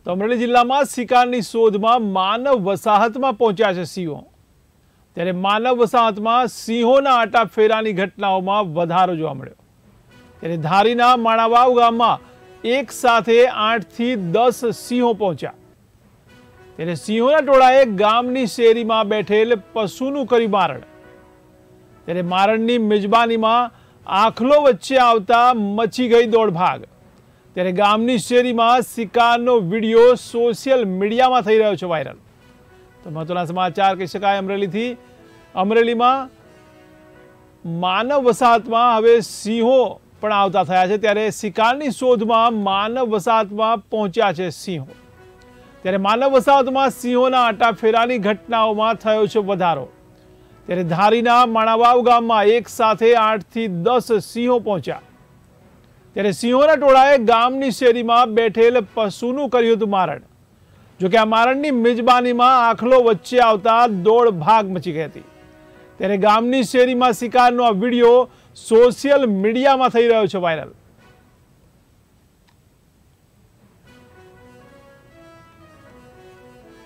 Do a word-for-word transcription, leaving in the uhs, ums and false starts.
તો અમરેલી જિલ્લામાં શિકારની શોધમાં માનવ વસાહતમાં પહોંચ્યા છે સિંહો। ત્યારે માનવ વસાહતમાં સિંહોના આટાફેરાની ઘટનાઓમાં વધારો જોવા મળ્યો। ત્યારે ધારીના માણાવાવ ગામમાં એક સાથે આઠથી દસ સિંહો પહોંચ્યા। ત્યારે સિંહોના ટોળાએ ગામની શેરીમાં બેઠેલ પશુનું કર્યું મારણ। ત્યારે મારણની મેજબાનીમાં આખલો વચ્ચે આવતા મચી ગઈ દોડભાગ। ત્યારે ગામની શેરીમાં શિકારનો વિડીયો સોશિયલ મીડિયામાં થઈ રહ્યો છે વાયરલ। તો મહત્વના સમાચાર કહી શકાય અમરેલીથી। અમરેલીમાં માનવ વસાહતમાં હવે સિંહો પણ આવતા થયા છે। ત્યારે શિકારની શોધમાં માનવ વસાહતમાં પહોંચ્યા છે સિંહો। ત્યારે માનવ વસાહતમાં સિંહોના આટાફેરાની ઘટનાઓમાં થયો છે વધારો। ત્યારે ધારીના માણાવાવ ગામમાં એક સાથે આઠથી દસ સિંહો પહોંચ્યા। ત્યારે સિંહોના ટોળાએ ગામની શેરીમાં બેઠેલ પશુનું કર્યું હતું મારણ। જોકે આ મારણની મેજબાનીમાં આખલો વચ્ચે આવતા દોડ ભાગ મચી ગઈ હતી। ત્યારે ગામની શેરીમાં શિકારનો આ વિડીયો સોશિયલ મીડિયામાં થઈ રહ્યો છે વાયરલ।